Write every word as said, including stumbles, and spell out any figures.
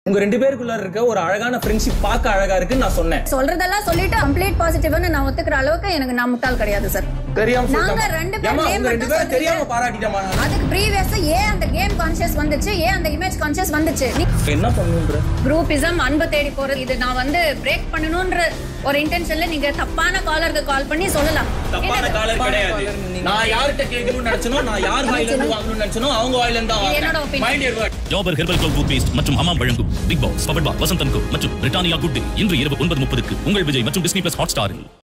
உங்க ரெண்டு பேருக்குள்ள இருக்க ஒரு அழகான ஃப்ரெண்ட்ஷிப் பார்க்க அழகா இருக்குன்னு நான் சொன்னேன். சொல்றதெல்லாம் சொல்லிட்டு கம்ப்ளீட் பாசிட்டிவ்னு நான் ஒத்துக்கிற அளவுக்கு எனக்கு நான் முட்டாள் கிடையாது சார். தெரியாம நாங்க ரெண்டு பேரும் நேம் ரெண்டு பேரும் தெரியாம பாராட்டிட்டமா. அதுக்கு ப்ரீவியஸ் ஏன் அந்த கேம் கான்ஷியஸ் வந்துச்சு, ஏன் அந்த இமேஜ் கான்ஷியஸ் வந்துச்சு? என்ன பண்ணுன்ற குரூப்பிசம் அன்பு தேடி போறது இது நான் வந்து பிரேக் பண்ணணும்ன்ற ஒரு இன்டென்ஷன்ல நீங்க தப்பான காலருக்கு கால் பண்ணி சொல்லலாம். தப்பான காலர் கிடையாது. நான் யார்கிட்ட கேட்கணும்னு நினைச்சனோ, நான் யார் வாயில இருந்து வாங்கணும்னு நினைச்சனோ அவங்க வாயில இருந்து தான் வாங்குறேன். என்னோட ஒபினியன். Mind your word. ஜாபர் ஹெர்பல் க்ளோவ் டூத் பேஸ்ட் மற்றும் ஹமாம் வழங்கும் Bigg Boss powered by Vasanth and co மற்றும் பிரிட்டானியா குட் டே இன்று இரவு ஒன்பது முப்பதுக்கு உங்கள் விஜய் மற்றும் டிஸ்னி பிளஸ் ஹாட் ஸ்டாரில்.